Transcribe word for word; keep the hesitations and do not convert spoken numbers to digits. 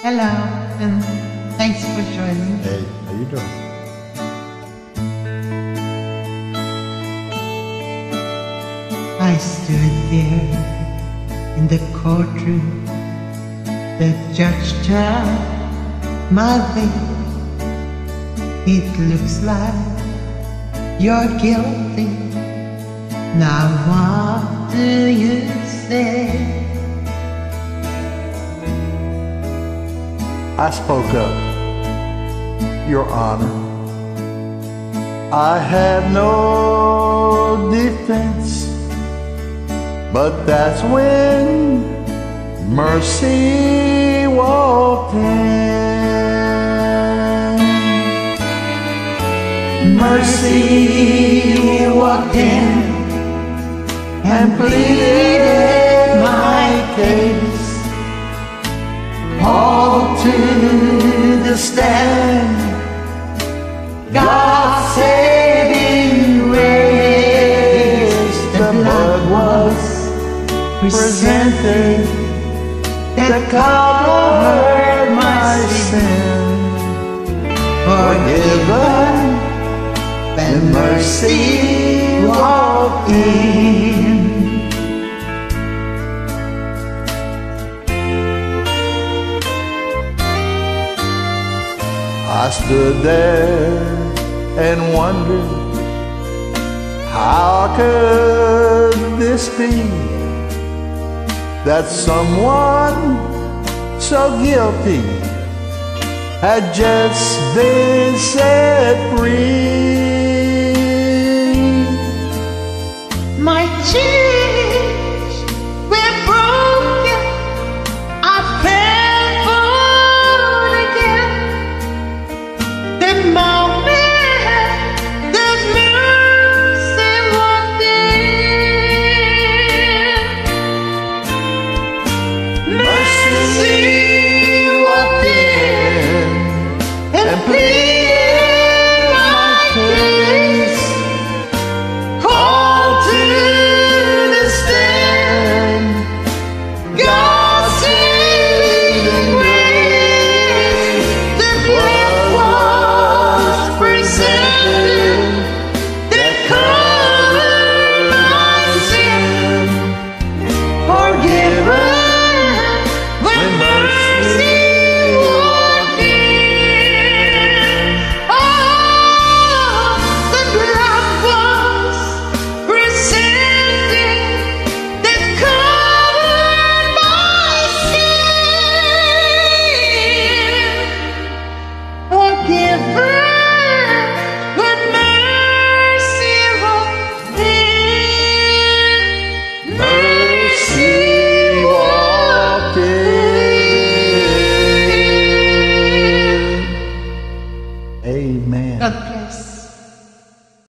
Hello, and thanks for joining. Hey, how you doing? I stood there in the courtroom. The judge turned my way. It looks like you're guilty. Now what do you say? I spoke up, Your Honor. I had no defense, but that's when mercy walked in. Mercy walked in and pleaded my case. All to the stand, God's saving grace. The blood was presented that covered my sin. Forgiven, and mercy walked in. I stood there and wondered, how could this be, that someone so guilty had just been set free? My children